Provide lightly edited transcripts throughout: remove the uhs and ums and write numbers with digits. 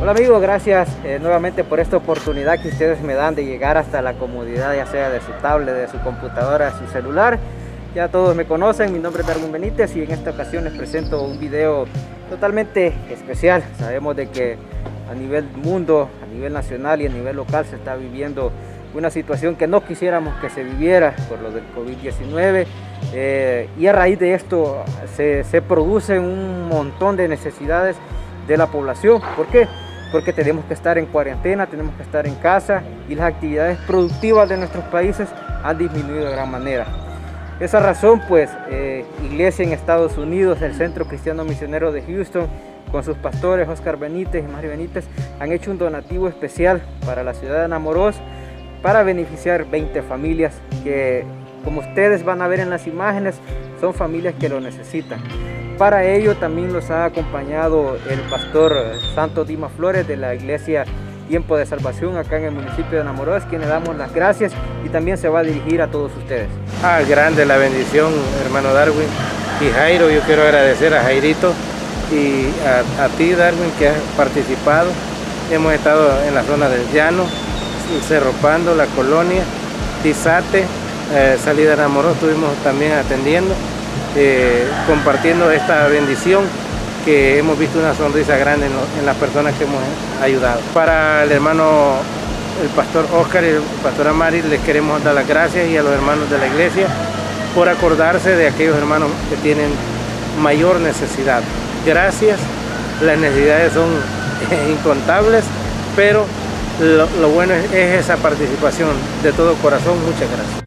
Hola amigos, gracias nuevamente por esta oportunidad que ustedes me dan de llegar hasta la comodidad, ya sea de su tablet, de su computadora, de su celular. Ya todos me conocen, mi nombre es Darwin Benítez y en esta ocasión les presento un video totalmente especial. Sabemos de que a nivel mundo, a nivel nacional y a nivel local se está viviendo una situación que no quisiéramos que se viviera por lo del COVID-19 y a raíz de esto se producen un montón de necesidades de la población. ¿Por qué? Porque tenemos que estar en cuarentena, tenemos que estar en casa y las actividades productivas de nuestros países han disminuido de gran manera. Esa razón, pues, Iglesia en Estados Unidos, el Centro Cristiano Misionero de Houston, con sus pastores Oscar Benítez y Mari Benítez, han hecho un donativo especial para la ciudad de Namoros para beneficiar 20 familias que, como ustedes van a ver en las imágenes, son familias que lo necesitan. Para ello también los ha acompañado el pastor Santo Dima Flores de la Iglesia Tiempo de Salvación acá en el municipio de Namoros, quien le damos las gracias y también se va a dirigir a todos ustedes. Grande la bendición, hermano Darwin y Jairo. Yo quiero agradecer a Jairito y a ti, Darwin, que has participado. Hemos estado en la zona del Llano, Cerro Pando, La Colonia, Tizate, salida de Namoros, estuvimos también atendiendo, compartiendo esta bendición, que hemos visto una sonrisa grande en las personas que hemos ayudado. Para el hermano, el pastor Oscar y el pastor Mari, les queremos dar las gracias, y a los hermanos de la iglesia por acordarse de aquellos hermanos que tienen mayor necesidad. Gracias, las necesidades son incontables, pero lo bueno es esa participación de todo corazón. Muchas gracias.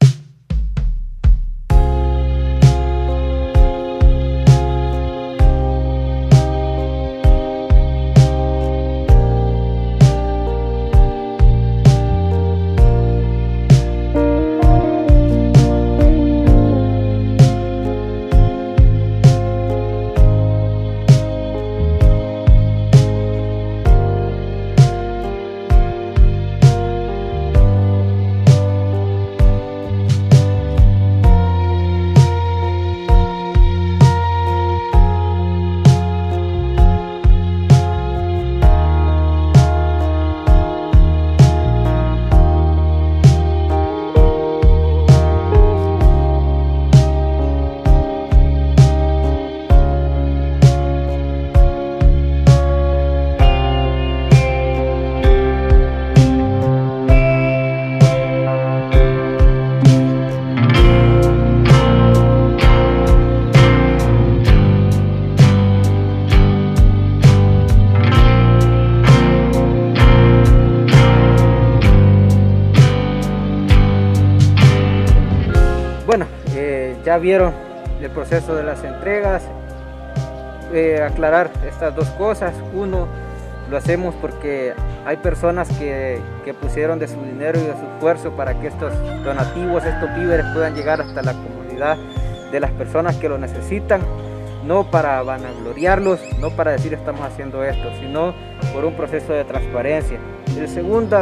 Bueno, ya vieron el proceso de las entregas. Aclarar estas dos cosas. Uno, lo hacemos porque hay personas que pusieron de su dinero y de su esfuerzo para que estos donativos, estos víveres puedan llegar hasta la comunidad de las personas que lo necesitan, no para vanagloriarlos, no para decir estamos haciendo esto, sino por un proceso de transparencia. El segundo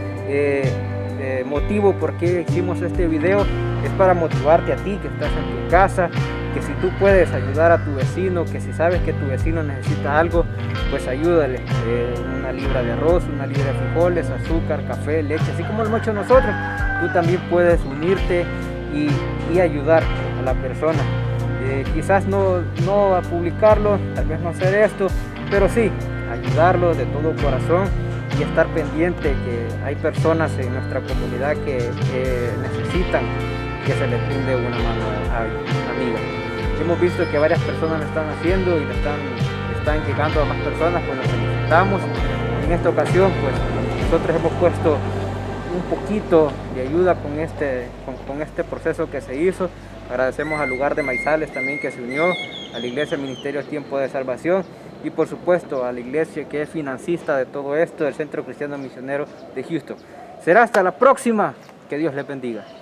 motivo por qué hicimos este video es para motivarte a ti que estás en tu casa, que si tú puedes ayudar a tu vecino, que si sabes que tu vecino necesita algo, pues ayúdale. Una libra de arroz, una libra de frijoles, azúcar, café, leche, así como lo hemos hecho nosotros. Tú también puedes unirte y ayudar a la persona. Quizás no a publicarlo, tal vez no hacer esto, pero sí ayudarlo de todo corazón y estar pendiente que hay personas en nuestra comunidad que necesitan que se les brinde una mano amiga. Hemos visto que varias personas lo están haciendo y están llegando a más personas, pues los felicitamos. En esta ocasión, pues nosotros hemos puesto un poquito de ayuda con este proceso que se hizo. Agradecemos al lugar de Maizales también que se unió, a la Iglesia Ministerio Tiempo de Salvación y por supuesto a la iglesia que es financista de todo esto, el Centro Cristiano Misionero de Houston. Será hasta la próxima. Que Dios les bendiga.